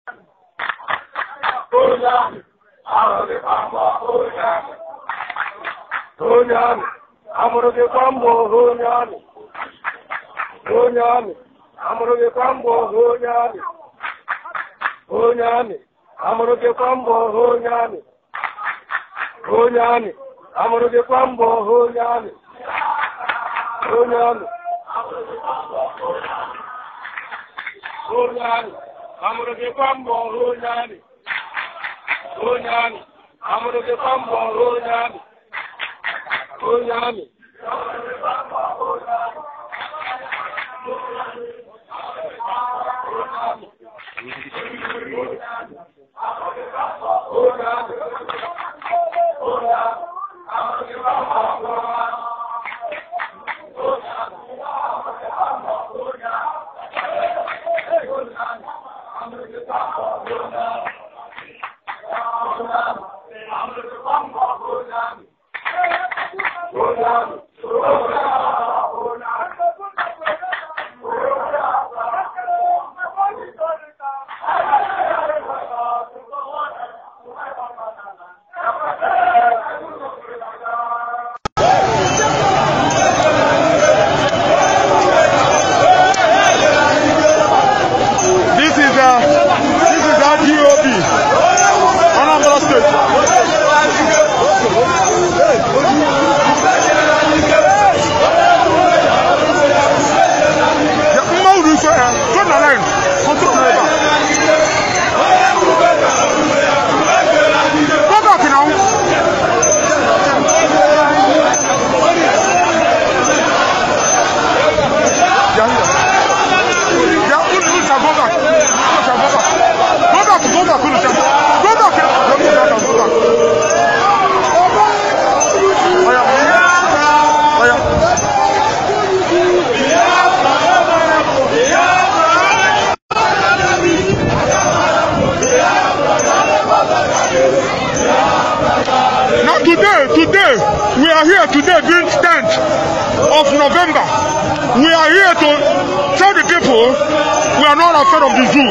Today, we are here today being 10th of November. We are here to tell the people we are not afraid of the zoo.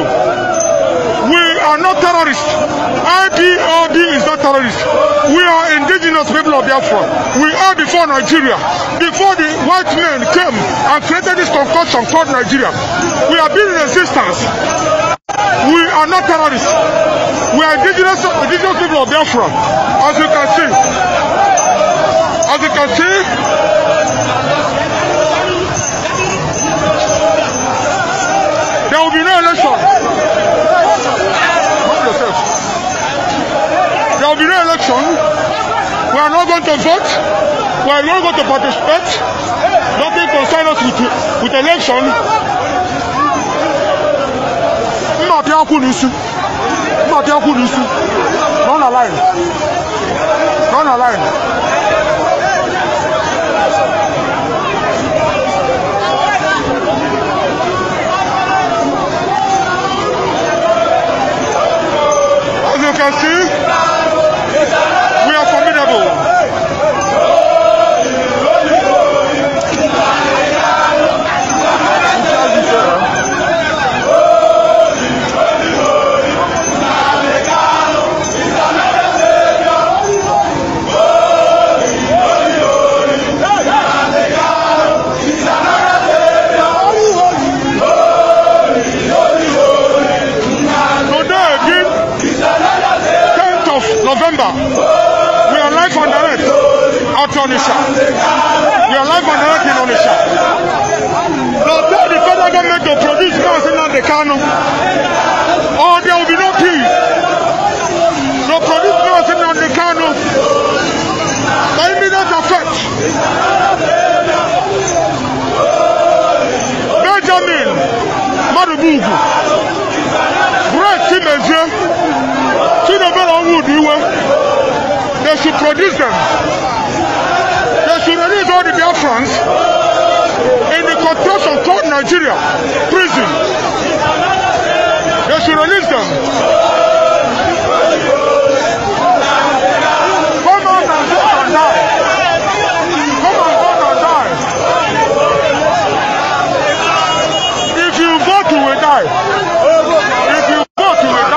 We are not terrorists. IPOB is not terrorists. We are indigenous people of Biafra. We are before Nigeria. Before the white men came and created this concoction called Nigeria. We have been in existence. We are not terrorists. We are indigenous people of Biafra. As you can see, there will be no election. There will be no election. We are not going to vote. We are not going to participate. Nothing concerns us with election. Not alive. Not alive. As you can see, we are formidable. November, we are live on direct out on Onisha. We are live on direct in Onisha. Now tell the federal government to produce gas in the Kano, or there will be no peace. So produce gas in the Kano. Immediate effect. Benjamin Madubugu, great team they should produce them. They should release all the Biafrans in the construction called Nigeria prison. They should release them. Come on and vote and die. Come on, vote and die. If you vote, you will die. If you vote, you will die.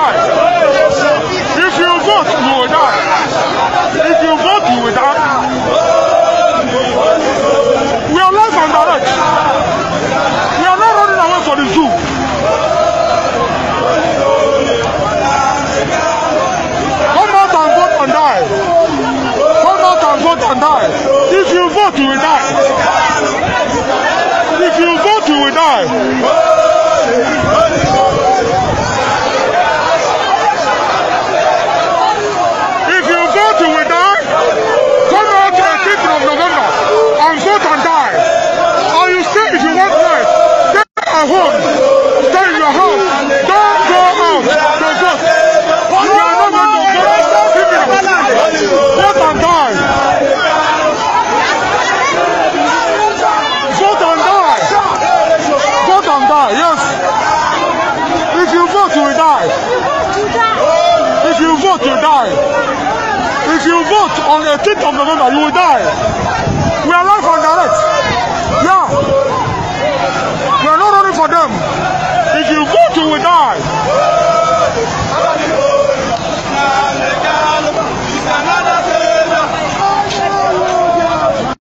vote, you die. If you vote on the 18th of November, you will die. We are live and direct. Yeah.